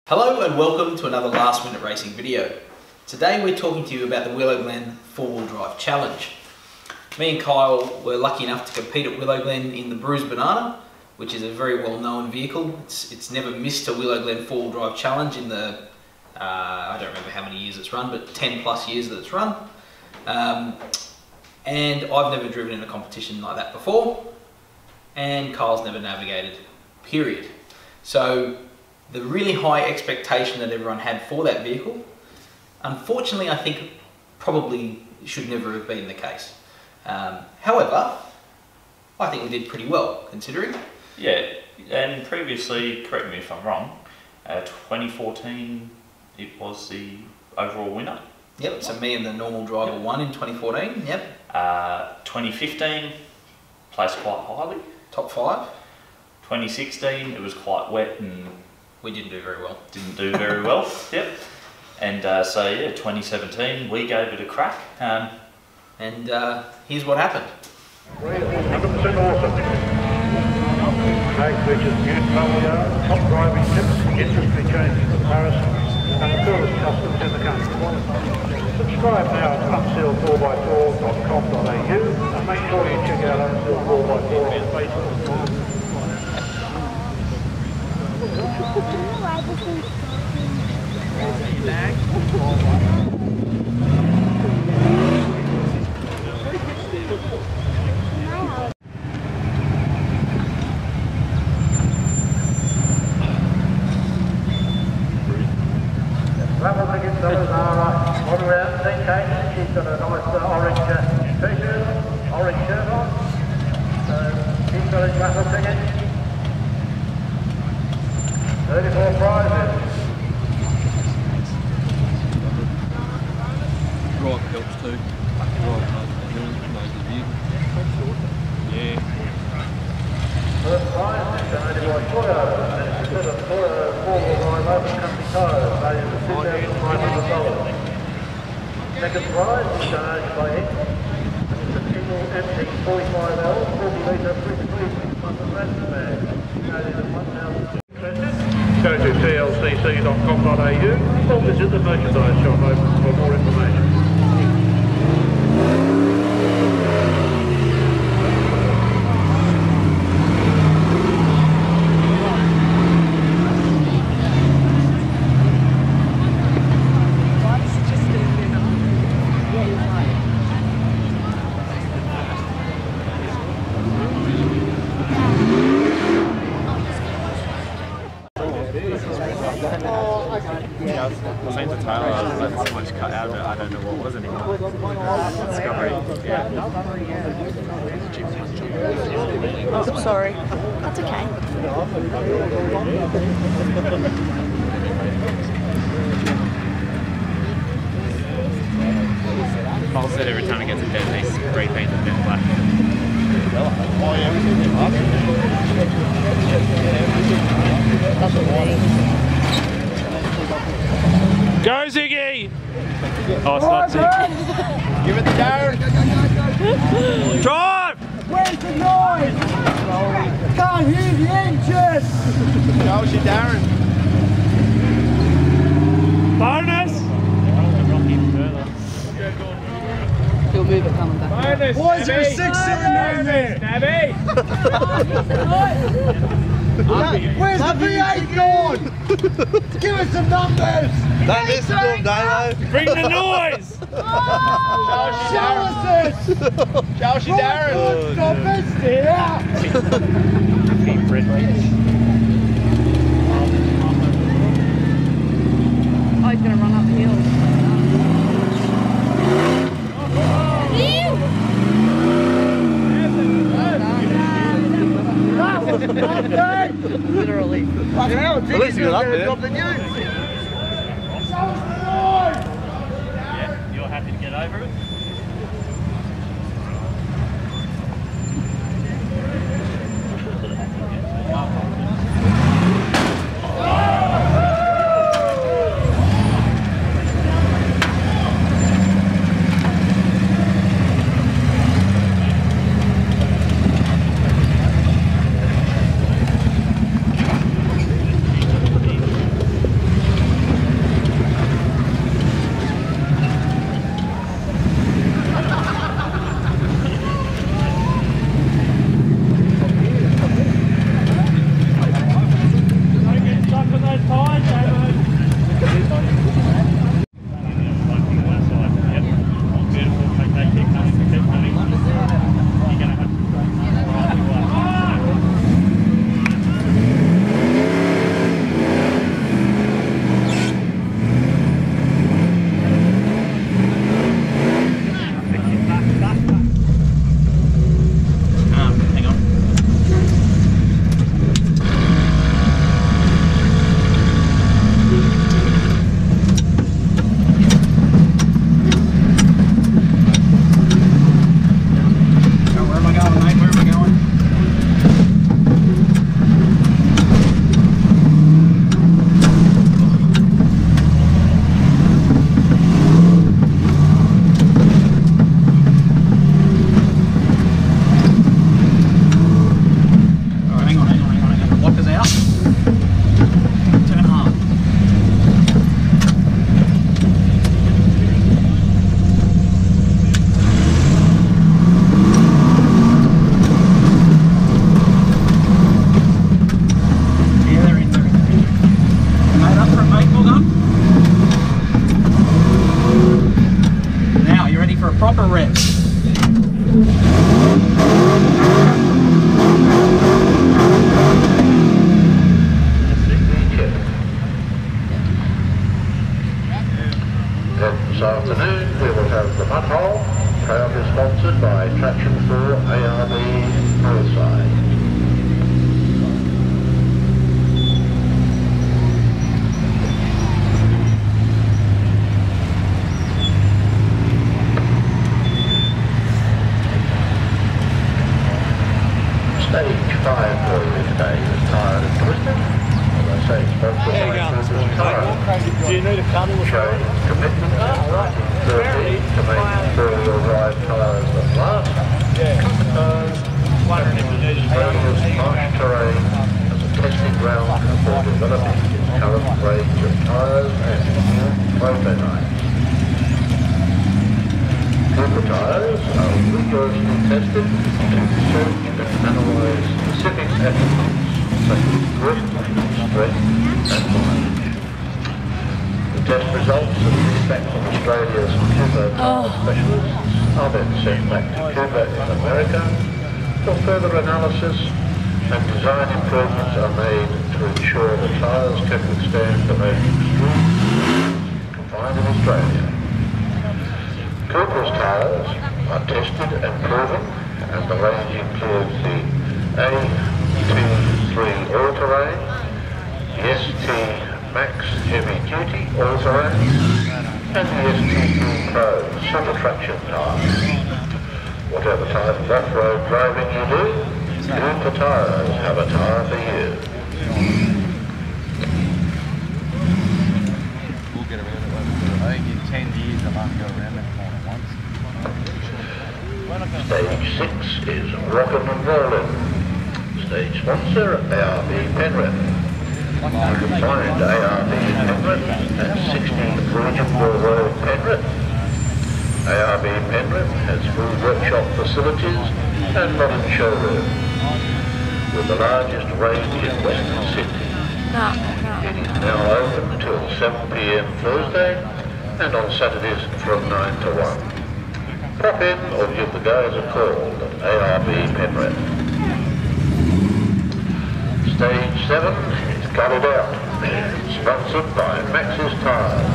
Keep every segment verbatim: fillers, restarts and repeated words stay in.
Hello and welcome to another Last Minute Racing video. Today we're talking to you about the Willow Glen four-wheel drive challenge. Me and Kyle were lucky enough to compete at Willow Glen in the Bruised Banana, which is a very well-known vehicle. It's, it's never missed a Willow Glen four-wheel drive challenge in the, uh, I don't remember how many years it's run, but ten plus years that it's run. Um, and I've never driven in a competition like that before, and Kyle's never navigated, period. So the really high expectation that everyone had for that vehicle, unfortunately I think probably should never have been the case. Um, however, I think we did pretty well considering. Yeah, and previously, correct me if I'm wrong, uh, twenty fourteen it was the overall winner. Yep, so me and the normal driver yep. won in twenty fourteen, yep. Uh, twenty fifteen, placed quite highly. Top five. twenty sixteen, it was quite wet and we didn't do very well. Didn't do very well, yep. And uh, so yeah, twenty seventeen, we gave it a crack. Um, and uh, here's what happened. one hundred percent awesome. Tag features new Palio, top driving tips, industry change comparison, and the coolest customs in the country. Subscribe now at upseal four by four dot com dot a u and make sure you check out Upseal four by four on Facebook. Level tickets, those are uh, on around ten K. She's got a nice uh, orange uh, t-shirt, orange shirt on. So she's got his raffle ticket. thirty-four prizes. Drive helps too. Drive knows the vehicle. Yeah. First prize is donated by Toyo, and it's a Toyo four-wheel drive open country tyre, valued at two thousand five hundred dollars. Second prize is donated by X, and it's a single empty forty-five L, forty litre fridge free Monster Ransom bag, valued at one thousand dollars. Go to c l c c dot com dot a u or visit the merchandise shop open for more information. I was saying to Tyler, I had so much cut out of it, I don't know what was anymore. Discovery, yeah. I'm sorry. That's okay. Paul said every time he gets a dent, they spray paint the dent black. Go Ziggy! Oh, it's not Ziggy. Give it to Darren! Drive! Where's the noise? Can't hear the engine! Show us your Darren! Bonus! He'll move it coming back. Bonus! Boys, you're a six-cylinder there! Nabby! Where's the V eight gone? Give us some numbers! Don't miss them, Damo! Bring the noise! Show us this! Show us your Darren! Stop it, stay out! Oh, he's going to run up the hill. Literally. Fucking hell, At least you got up there. Yeah, you're happy to get over it? This afternoon we will have the Mud Hole, proudly sponsored by Traction four A R B Northside. Stage five for you today is tired and twisted. As I say, sponsored by Traction Tire. Do you need a cuddle or Showing commitment since nineteen thirty to making four-wheel drive tyres that last. wondering if you needed Australia's marsh terrain as a testing ground for developing its current range of tyres and new prototypes. Cooper tyres are rigorously tested to search and analyse specific attributes such as grip, strength and mileage. The test results and feedback from Australia's Cooper tyre specialists are then sent back to Cooper in America for further analysis, and design improvements are made to ensure the tyres can withstand the most extreme conditions confined in Australia. Cooper's tyres are tested and proven, and the range includes the A T three All-Terrain, the S T Max Heavy Duty All-Terrain, and the S T two Pro Super Traction tyres. Whatever type of off-road driving you do, Cooper tyres have a tyre for you. We'll get around it later. I think in ten years I might go around that corner once. Stage six is Rockin' and Rollin'. Stage sponsor, A R B Penrith. You can find A R B Penrith at sixty Regentville Road, Penrith. A R B Penrith has full workshop facilities and modern showroom, with the largest range in Western Sydney. No, no. It is now open till seven p m Thursday and on Saturdays from nine to one. Pop in or give the guys a call at A R B Penrith. Stage seven is Cut It Out, sponsored by Max's Tyres.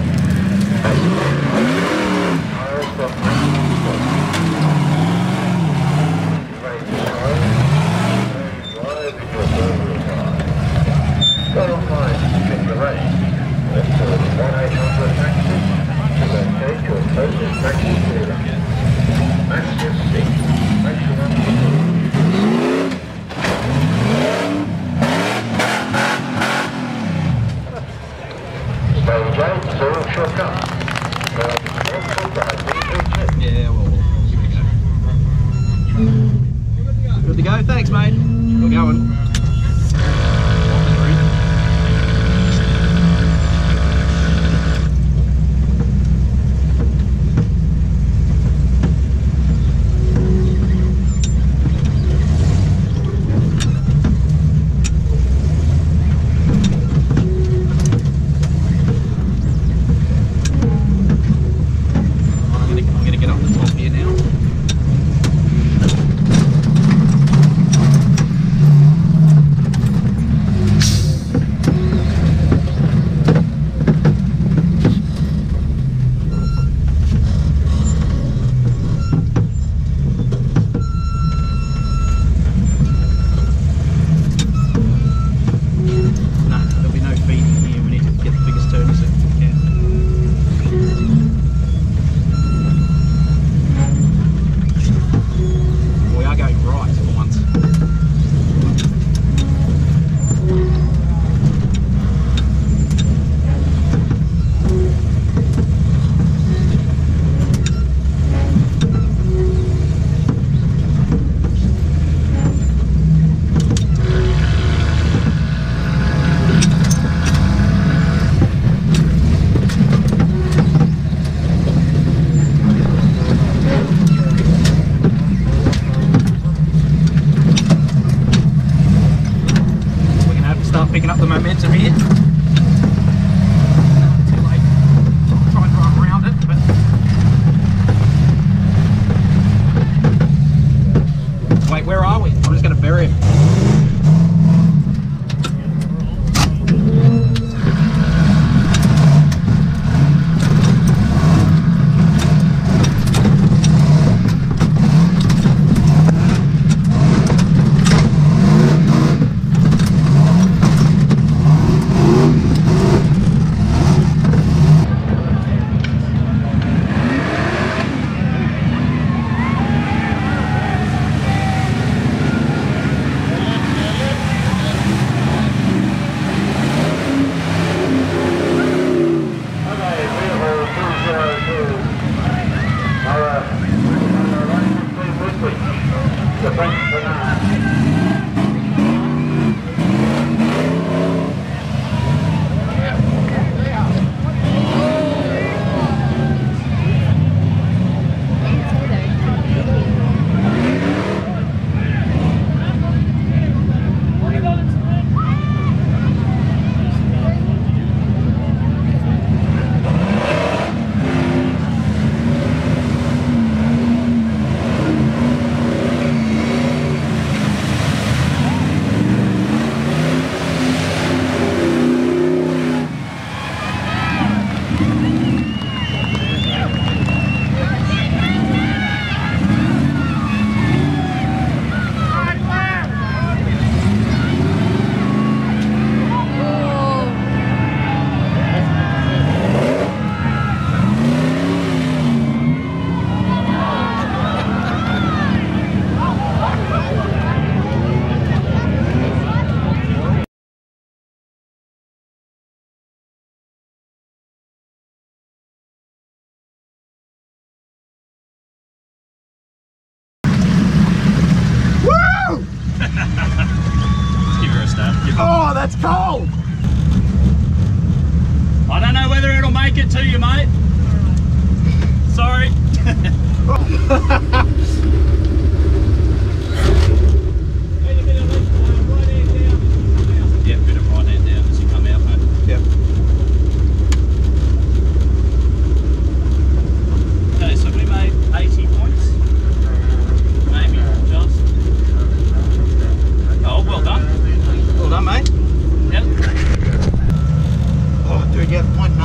Go online to check the range. Then call one eight hundred Maxis to locate your closest Maxis dealer. Maxis six, maximum Stage eight, zero shortcut. Yeah, well, good to go. Thanks, mate. We're going.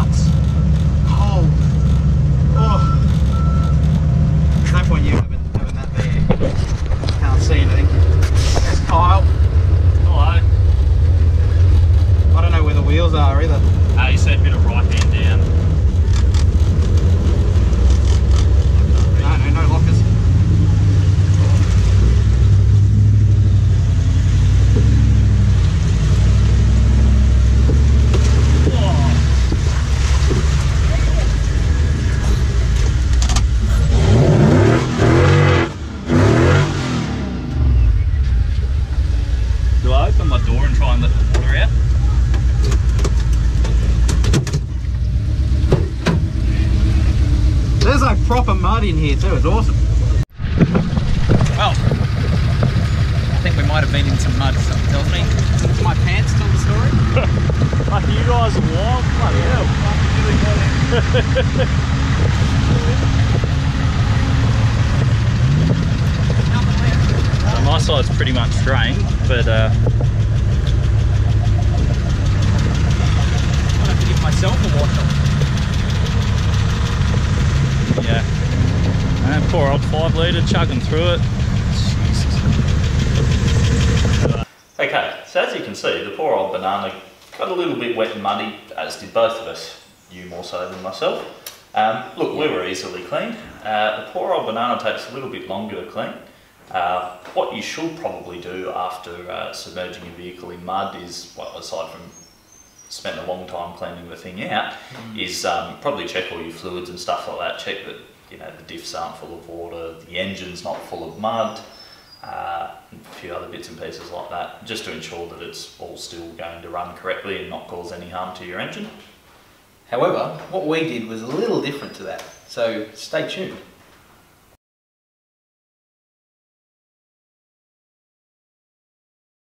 nuts. Cold. Oh. There's no point you having, having that there. Can't see anything. There's Kyle. Hello. I don't know where the wheels are either. Uh, you said a bit of right hand down. No, no, no lockers. Do I open my door and try and let the water out? There's like proper mud in here too, it's awesome. Well, I think we might have been in some mud, something tells me. Does my pants tell the story? Fuck, you guys are wild. Bloody hell. So my side's pretty much drained, but uh, I'm gonna have to give myself a wash off. yeah. And poor old five litre chugging through it. Okay, so as you can see, the poor old banana got a little bit wet and muddy, as did both of us, you more so than myself. Um, look, we were easily cleaned. Uh, the poor old banana takes a little bit longer to clean. Uh, what you should probably do after uh, submerging your vehicle in mud is, well, aside from spend a long time cleaning the thing out, mm. is um, probably check all your fluids and stuff like that. Check that, you know, the diffs aren't full of water, the engine's not full of mud, uh, and a few other bits and pieces like that, just to ensure that it's all still going to run correctly and not cause any harm to your engine. However, what we did was a little different to that, so stay tuned.